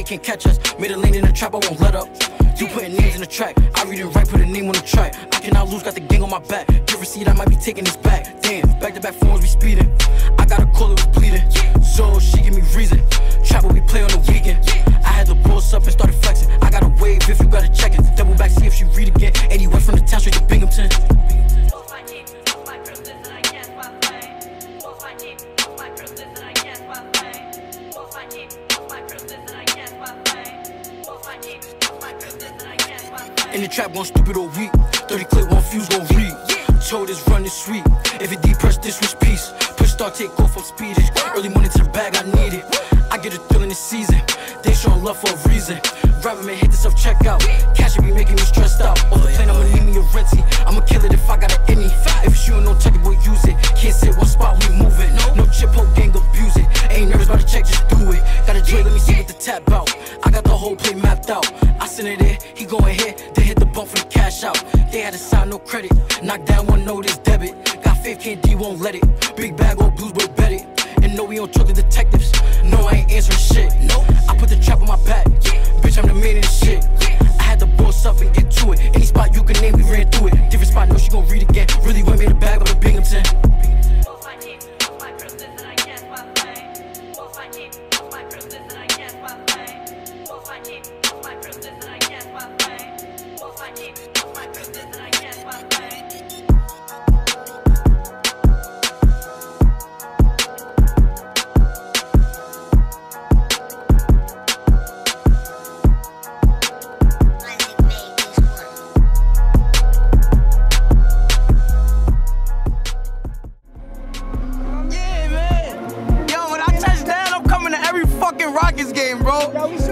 can't catch us. Made a lane in the trap, I won't let up. You putting names in the track, I read and write, put a name on the track. I cannot lose, got the gang on my back. Give receipt, I might be taking this back. Damn, back-to-back phones, we speeding. I got a call, it was bleeding. So she give me reason. Trap what we play on the weekend. I had to boss up and started flexing. I got a wave if you gotta check it. Double back, see if she read again. 80 went from the town straight to Binghamton. In the trap, going stupid all week. 30 clip, one fuse, gon' read. Told this run is sweet. If it deep press, this switch piece. Push start, take off, I'm speeding. Early morning to the bag, I need it. I get a thrill in the season. They showing love for a reason. Rapper man, hit the self checkout. Cash will be making me stressed out. Off the plane, I'ma need me a renty. I'ma kill it if I got an any. If it's shooting, no check it, boy, use it. Can't sit one spot, we moving. No chip, whole gang abuse it. Ain't nervous about the check, just do it. Got a drill, let me see what the tap out. I got the whole play mapped out. I send it in, he going here, then hit the bump for the cash out. They had to sign no credit. Knock down one notice debit. Got faith, can't D, won't let it. Big bag, old blues, boy, bet it. And no, we don't talk to detectives. No, I ain't answering shit. No, I put the trap on my back. Bitch, I'm the man of the shit. I had to boss up and get to it. Any spot you can name, we ran through it. Different spot, know she gon' read again. Really went made a bag with a Binghamton. Rockets game, bro.